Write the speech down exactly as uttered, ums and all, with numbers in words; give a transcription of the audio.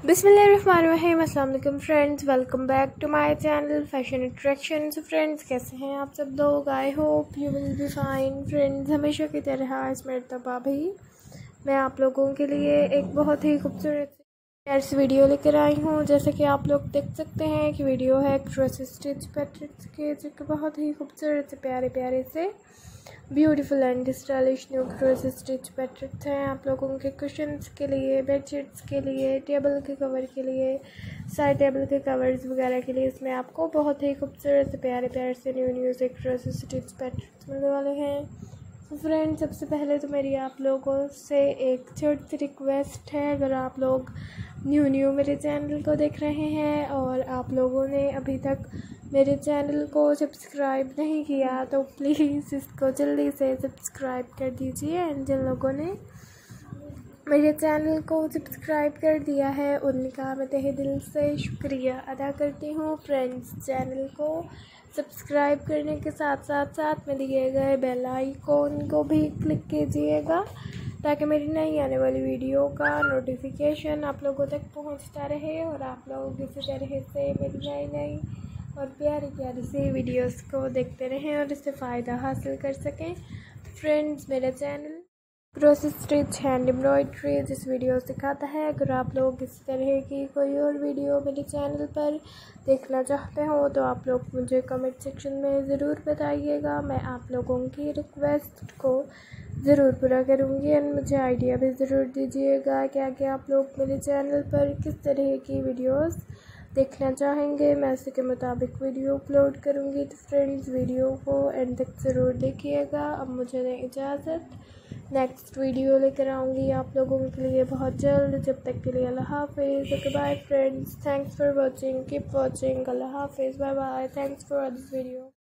बिस्मिल्लाहिर्रहमानिर्रहीम। अस्सलाम वालेकुम friends, welcome back to my channel fashion attraction. So friends, कैसे हैं आप सब लोग? I hope you will be fine friends. हमेशा की तरह इस मरतबा भी मैं आप लोगों के लिए एक बहुत ही खूबसूरत सी वीडियो लेकर आई हूँ। जैसे कि आप लोग देख सकते हैं कि वीडियो है क्रॉस स्टिच पैटर्न्स के, जो कि बहुत ही खूबसूरत से प्यारे प्यारे से beautiful and stylish new cross stitch patterns हैं आप लोगों के कुशन्स के लिए, बेडशीट्स के लिए, टेबल के कवर के लिए, साइड टेबल के कवर्स वगैरह के लिए। इसमें आपको बहुत ही खूबसूरत से प्यारे प्यारे से न्यू न्यू से क्रॉस स्टिच पैटर्न्स मिलने वाले हैं। तो फ्रेंड्स, सबसे पहले तो मेरी आप लोगों से एक छोटी सी रिक्वेस्ट है, अगर आप लोग न्यू न्यू मेरे चैनल को देख रहे हैं और आप लोगों ने अभी तक मेरे चैनल को सब्सक्राइब नहीं किया तो प्लीज़ इसको जल्दी से सब्सक्राइब कर दीजिए। एंड जिन लोगों ने मेरे चैनल को सब्सक्राइब कर दिया है उनका मैं तहे दिल से शुक्रिया अदा करती हूँ। फ्रेंड्स, चैनल को सब्सक्राइब करने के साथ साथ साथ में दिए गए बेल आइकॉन को भी क्लिक कीजिएगा, ताकि मेरी नई आने वाली वीडियो का नोटिफिकेशन आप लोगों तक पहुंचता रहे और आप लोग इसी तरह से मेरी नई नई और प्यारी प्यारी सी वीडियोस को देखते रहें और इससे फ़ायदा हासिल कर सकें। तो फ्रेंड्स, मेरा channel cross stitch hand embroidery जिस वीडियो सिखाता है, अगर आप लोग इस तरह की कोई और वीडियो मेरे चैनल पर देखना चाहते हो तो आप लोग मुझे कमेंट सेक्शन में ज़रूर बताइएगा। मैं आप लोगों की रिक्वेस्ट को ज़रूर पूरा करूँगी एंड मुझे आइडिया भी ज़रूर दीजिएगा क्या क्या आप लोग मेरे चैनल पर किस तरह की वीडियोस देखना चाहेंगे। मैं उसी के मुताबिक वीडियो अपलोड करूँगी। तो फ्रेंड्स, वीडियो को एंड तक ज़रूर देखिएगा। अब मुझे दें इजाज़त, नेक्स्ट वीडियो लेकर आऊँगी आप लोगों के लिए बहुत जल्द। जब तक के लिए अल्लाह हाफिज़। Okay bye friends, thanks for watching, keep watching. अल्लाह हाफिज़, bye bye, thanks for this video.